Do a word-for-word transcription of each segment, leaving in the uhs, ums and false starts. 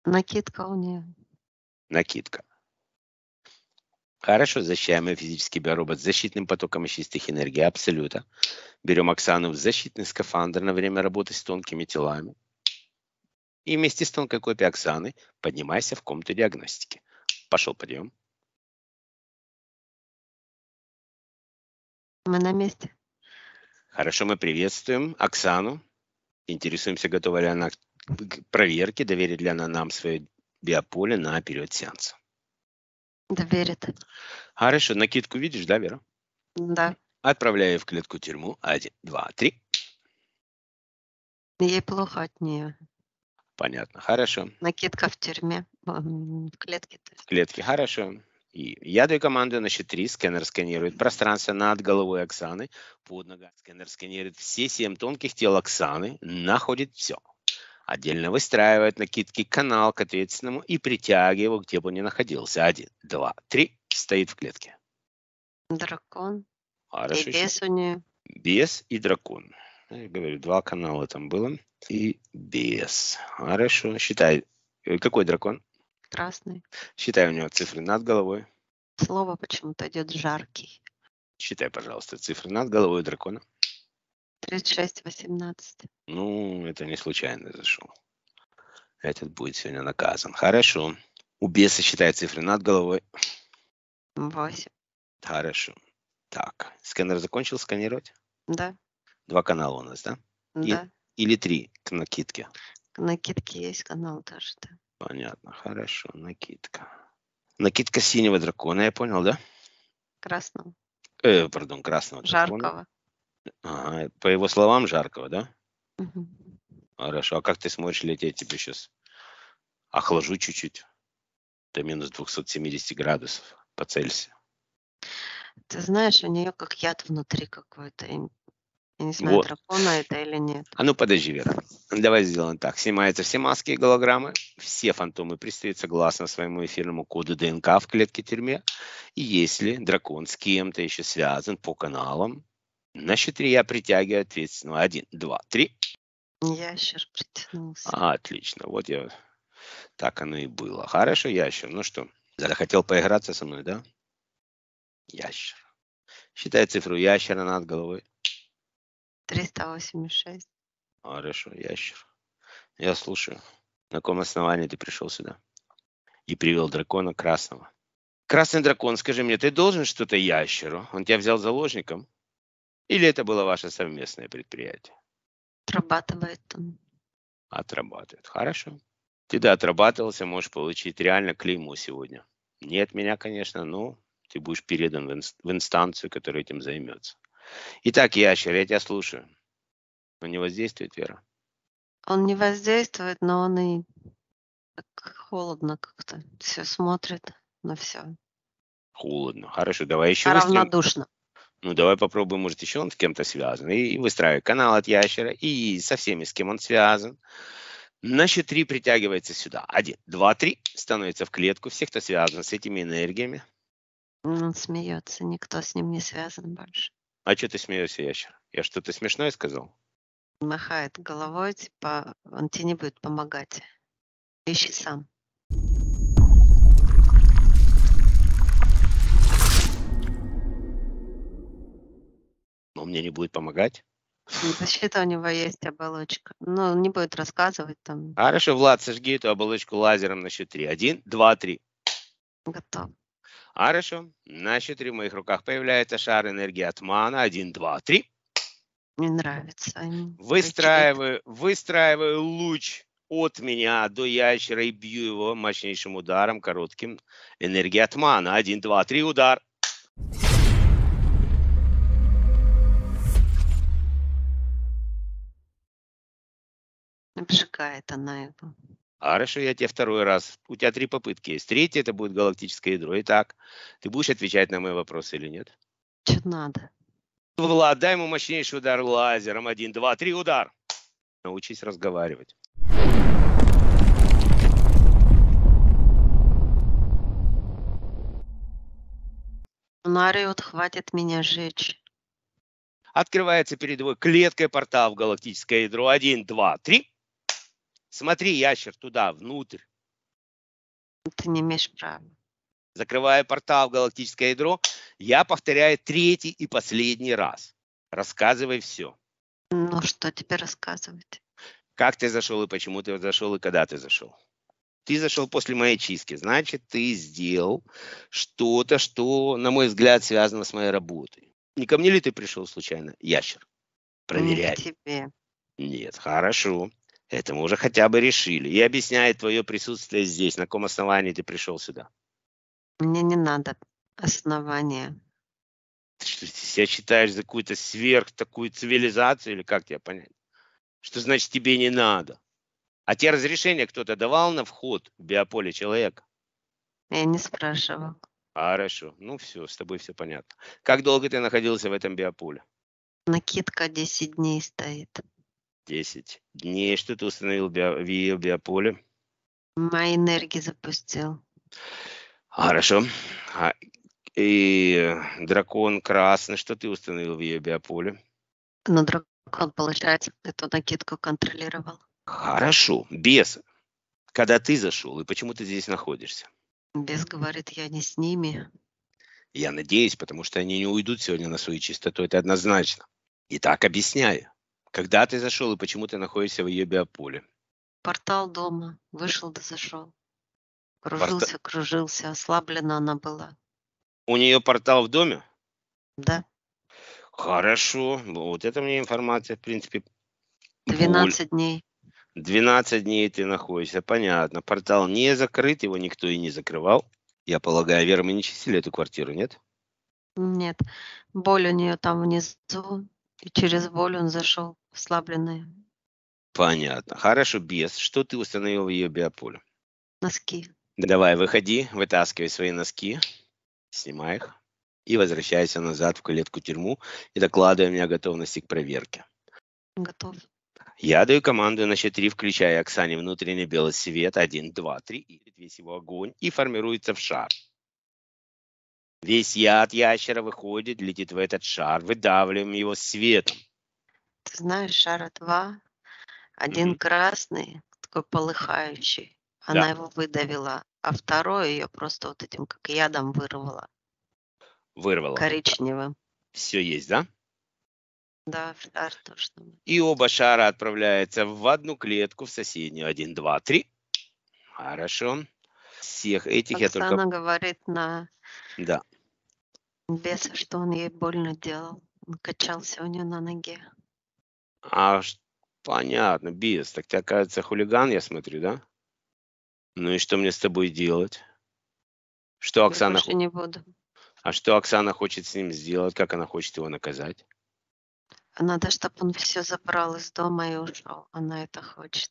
Накидка у нее. Накидка. Хорошо, защищаемый физический биоробот с защитным потоком из чистых энергий Абсолюта. Берем Оксану в защитный скафандр на время работы с тонкими телами. И вместе с тонкой копией Оксаны поднимайся в комнату диагностики. Пошел подъем. Мы на месте. Хорошо, мы приветствуем Оксану. Интересуемся, готова ли она к проверке, доверит ли она нам свое биополе на период сеанса. Доверит. Хорошо, накидку видишь, да, Вера? Да. Отправляю в клетку тюрьму. Один, два, три. Ей плохо от нее. Понятно, хорошо. Накидка в тюрьме. В клетке. В клетке, хорошо. И я даю команду на счет три. Сканер сканирует пространство над головой Оксаны. Под ногами сканер сканирует все семь тонких тел Оксаны. Находит все. Отдельно выстраивает накидки канал к ответственному и притягивает его, где бы он ни находился. Один, два, три. Стоит в клетке. Дракон. Хорошо. И бес у нее. Бес и дракон. Я говорю, два канала там было. И бес. Хорошо. Считай. Какой дракон? Красный. Считай у него цифры над головой. Слово почему-то идет жаркий. Считай, пожалуйста, цифры над головой дракона. тридцать шесть, восемнадцать. Ну, это не случайно зашел. Этот будет сегодня наказан. Хорошо. У беса считай цифры над головой. восемь. Хорошо. Так, сканер закончил сканировать? Да. Два канала у нас, да? Да. И, или три к накидке? К накидке есть канал тоже, да. Понятно, хорошо. Накидка. Накидка синего дракона, я понял, да? Красного. Э, пардон, красного дракона. Жаркого. Ага, по его словам, жаркого, да? Угу. Хорошо. А как ты сможешь лететь? Тебе сейчас охлажу чуть-чуть. До минус двухсот семидесяти градусов по Цельсию. Ты знаешь, у нее как яд внутри какой-то. Я не знаю, Вот. дракона это или нет. А ну подожди, Вера. Давай сделаем так. Снимаются все маски и голограммы. Все фантомы предстают согласно своему эфирному коду ДНК в клетке тюрьме. И если дракон с кем-то еще связан по каналам, на счет три я притягиваю ответственного. Один, два, три. Ящер притянулся. Отлично. Вот я... Так оно и было. Хорошо, ящер. Ну что, захотел поиграться со мной, да? Ящер. Считай цифру ящера над головой. триста восемьдесят шесть. Хорошо, ящер. Я слушаю. На каком основании ты пришел сюда? И привел дракона красного. Красный дракон, скажи мне, ты должен что-то ящеру? Он тебя взял заложником? Или это было ваше совместное предприятие? Отрабатывает он. Отрабатывает. Хорошо. Ты да отрабатывался, можешь получить реально клеймо сегодня. Не от меня, конечно, но ты будешь передан в, инст- в инстанцию, которая этим займется. Итак, ящер, я тебя слушаю. Он не воздействует, Вера? Он не воздействует, но он и так холодно как-то все смотрит на все. Холодно. Хорошо, давай еще А вы с кем- равнодушно. Ну, давай попробуем, может, еще он с кем-то связан. И, и выстраивай канал от ящера, и со всеми, с кем он связан. На счет три притягивается сюда. Один, два, три. Становится в клетку. Все, кто связан с этими энергиями. Он смеется, никто с ним не связан больше. А что ты смеешься, ящер? Я что-то смешное сказал? Махает головой, типа, он тебе не будет помогать. Ищи сам. Но он мне не будет помогать? Защита у него есть, оболочка. Ну, не будет рассказывать там. Хорошо, Влад, сожги эту оболочку лазером на счет три. Один, два, три. Готов. Хорошо. На счет три в моих руках появляется шар энергии Атмана. Один, два, три. Не нравится им. Выстраиваю, выстраиваю луч от меня до ящера и бью его мощнейшим ударом, коротким. Энергия Атмана. Один, два, три, удар. Обжигает она его. Хорошо, я тебе второй раз. У тебя три попытки есть. Третье это будет галактическое ядро. Итак, ты будешь отвечать на мои вопросы или нет? Что надо? Влад, дай ему мощнейший удар лазером. Один, два, три, удар. Научись разговаривать. Он орёт, хватит меня жечь. Открывается передовой клеткой портал в галактическое ядро. Один, два, три. Смотри, ящер, туда, внутрь. Ты не имеешь права. Закрываю портал в галактическое ядро. Я повторяю третий и последний раз. Рассказывай все. Ну, что тебе рассказывать? Как ты зашел и почему ты зашел и когда ты зашел. Ты зашел после моей чистки. Значит, ты сделал что-то, что, на мой взгляд, связано с моей работой. Не ко мне ли ты пришел случайно, ящер? Не к Проверяй. тебе. Нет, хорошо. Это мы уже хотя бы решили. И объясняет твое присутствие здесь. На каком основании ты пришел сюда? Мне не надо основания. Ты что, себя считаешь за какую-то сверх такую цивилизацию или как тебя понять? Что значит тебе не надо? А тебе разрешение кто-то давал на вход в биополе человека? Я не спрашивал. Хорошо. Ну все, с тобой все понятно. Как долго ты находился в этом биополе? Накидка десять дней стоит. Десять дней. Что ты установил в био- в ее биополе? Мои энергии запустил. Хорошо. А, И дракон красный. Что ты установил в ее биополе? Но дракон, получается, эту накидку контролировал. Хорошо. Бес. Когда ты зашел и почему ты здесь находишься? Бес говорит, я не с ними. Я надеюсь, потому что они не уйдут сегодня на свою чистоту, это однозначно. Итак, объясняю. Когда ты зашел и почему ты находишься в ее биополе? Портал дома. Вышел да зашел. Порта- Кружился, кружился. Ослаблена она была. У нее портал в доме? Да. Хорошо. Вот это мне информация, в принципе, боль. двенадцать дней. двенадцать дней ты находишься, понятно. Портал не закрыт, его никто и не закрывал. Я полагаю, Вера, мы не чистили эту квартиру, нет? Нет. Боль у нее там внизу. И через боль он зашел. Ослабленные. Понятно. Хорошо, без. Что ты установил в ее биополе? Носки. Давай, выходи, вытаскивай свои носки, снимай их и возвращайся назад в клетку-тюрьму и докладывай мне о готовности к проверке. Готов. Я даю команду на счет три, включая Оксане внутренний белый свет. Один, два, три. И весь его огонь и формируется в шар. Весь яд ящера выходит, летит в этот шар. Выдавливаем его светом. Ты знаешь, шара два. Один Мгм. красный, такой полыхающий. Она Да, его выдавила. А второй ее просто вот этим как ядом вырвала. вырвало. Коричневым. Все есть, да? Да, шар точно. И оба шара отправляются в одну клетку, в соседнюю. Один, два, три. Хорошо. Всех этих я только... Оксана говорит на Да. беса, что он ей больно делал. Он качался у нее на ноге. А, ш- понятно, без. Так ты, оказывается, хулиган, я смотрю, да? Ну и что мне с тобой делать? Что Я Оксана... больше хо- не буду. А что Оксана хочет с ним сделать? Как она хочет его наказать? А надо, чтобы он все забрал из дома и ушел. Она это хочет.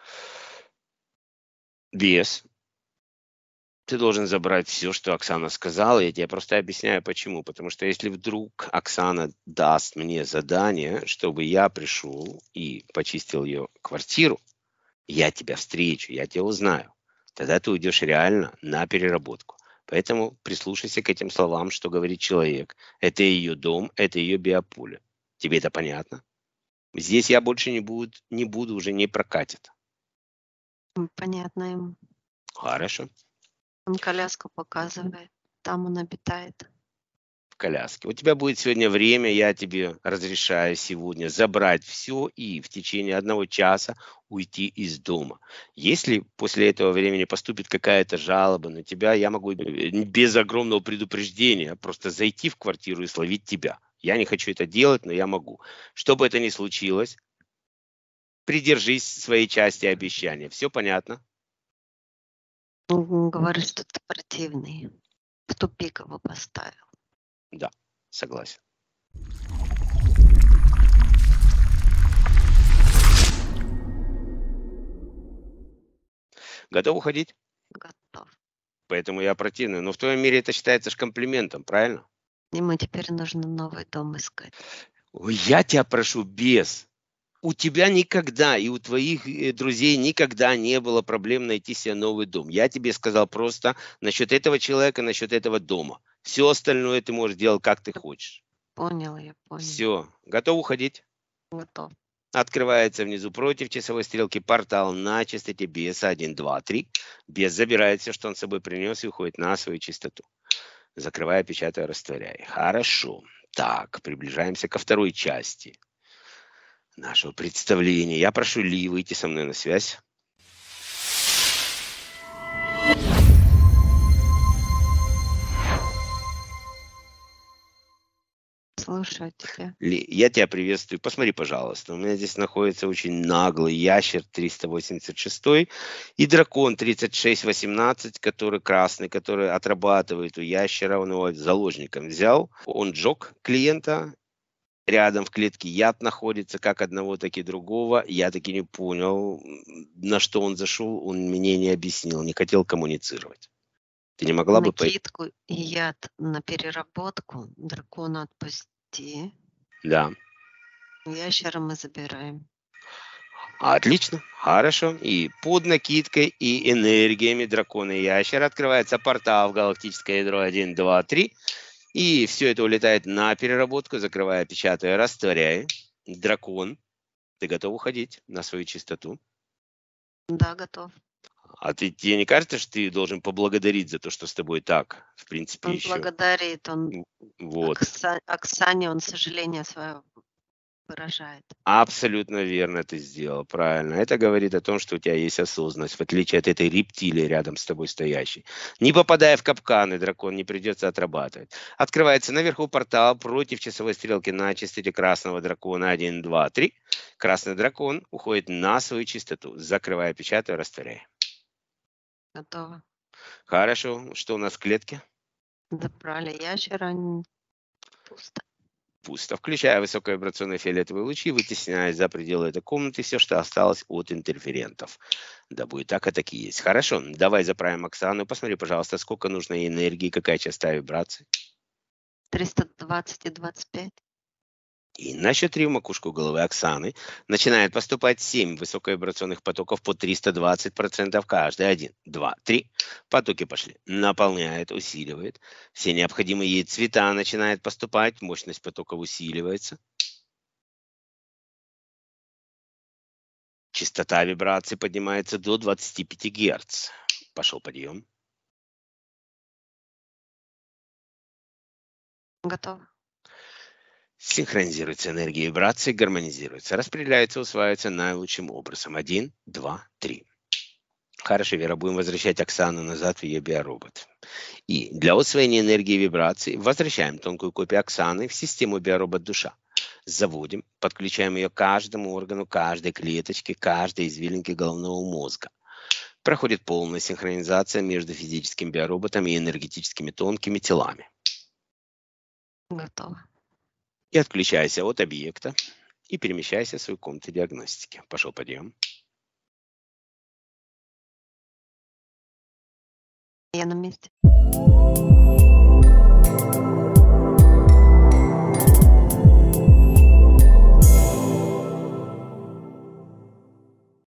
Без. Ты должен забрать все, что Оксана сказала. Я тебе просто объясняю, почему. Потому что если вдруг Оксана даст мне задание, чтобы я пришел и почистил ее квартиру, я тебя встречу, я тебя узнаю. Тогда ты уйдешь реально на переработку. Поэтому прислушайся к этим словам, что говорит человек. Это ее дом, это ее биополе. Тебе это понятно? Здесь я больше не буду, не буду уже не прокатит. М, Понятно ему. Хорошо. Он коляску показывает. Там он обитает. В коляске. У тебя будет сегодня время, я тебе разрешаю сегодня забрать все и в течение одного часа уйти из дома. Если после этого времени поступит какая-то жалоба на тебя, я могу э, без огромного предупреждения просто зайти в квартиру и словить тебя. Я не хочу это делать, но я могу. Что бы это ни случилось, придержись своей части обещания. Все понятно? Он говорит, что ты противный. В тупик его поставил. Да, согласен. Готов уходить? Готов. Поэтому я противный. Но в твоем мире это считается ж комплиментом, правильно? Ему теперь нужно новый дом искать. Ой, я тебя прошу, без. У тебя никогда и у твоих э, друзей никогда не было проблем найти себе новый дом. Я тебе сказал просто насчет этого человека, насчет этого дома. Все остальное ты можешь делать, как ты хочешь. Понял, я понял. Все. Готов уходить? Готов. Открывается внизу против часовой стрелки портал на частоте би эс один, два, три. Бес забирает все, что он с собой принес, и уходит на свою частоту. Закрывая, печатая, растворяя. Хорошо. Так, приближаемся ко второй части нашего представления. Я прошу Ли выйти со мной на связь. Слушаю тебя. Ли, я тебя приветствую. Посмотри, пожалуйста, у меня здесь находится очень наглый ящер триста восемьдесят шесть и дракон тридцать шесть восемнадцать, который красный, который отрабатывает у ящера, он его заложником взял. Он джок клиента, рядом в клетке яд находится, как одного, так и другого. Я таки не понял, на что он зашел, он мне не объяснил, не хотел коммуницировать. Ты не могла бы... Накидку и яд на переработку дракона отпусти. Да. Ящера мы забираем. Отлично, хорошо. И под накидкой и энергиями дракона и ящера открывается портал в галактическое ядро один, два, три. И все это улетает на переработку, закрывая, печатая, растворяя. Дракон, ты готов уходить на свою чистоту? Да, готов. А ты, тебе не кажется, что ты должен поблагодарить за то, что с тобой так, в принципе, Он еще? благодарит, он Вот. Окса... Оксане он сожаление свое выражает. Абсолютно верно ты сделал, правильно. Это говорит о том, что у тебя есть осознанность, в отличие от этой рептилии рядом с тобой стоящей. Не попадая в капканы, дракон не придется отрабатывать. Открывается наверху портал против часовой стрелки на частоте красного дракона один, два, три. Красный дракон уходит на свою частоту, закрывая, печатая, растворяя. Готово. Хорошо. Что у нас в клетке? Забрали ящера. Пусто. Пусто. Включая высоковибрационные фиолетовые лучи, вытесняя за пределы этой комнаты все, что осталось от интерферентов. Да будет так, и так и есть. Хорошо, давай заправим Оксану. Посмотри, пожалуйста, сколько нужно ей энергии, какая частота вибраций. триста двадцать и двадцать пять. И на счет три в макушку головы Оксаны начинает поступать семь высоковибрационных потоков по триста двадцать процентов каждый. один, два, три. Потоки пошли. Наполняет, усиливает. Все необходимые ей цвета начинают поступать. Мощность потоков усиливается. Частота вибрации поднимается до двадцати пяти герц. Пошел подъем. Готово. Синхронизируется энергия вибрации, гармонизируется, распределяется, усваивается наилучшим образом. Один, два, три. Хорошо, Вера, будем возвращать Оксану назад в ее биоробот. И для усвоения энергии вибрации возвращаем тонкую копию Оксаны в систему биоробот душа. Заводим, подключаем ее к каждому органу, каждой клеточке, каждой извилинке головного мозга. Проходит полная синхронизация между физическим биороботом и энергетическими тонкими телами. Готово. И отключайся от объекта и перемещайся в свою комнату диагностики. Пошел подъем. Я на месте.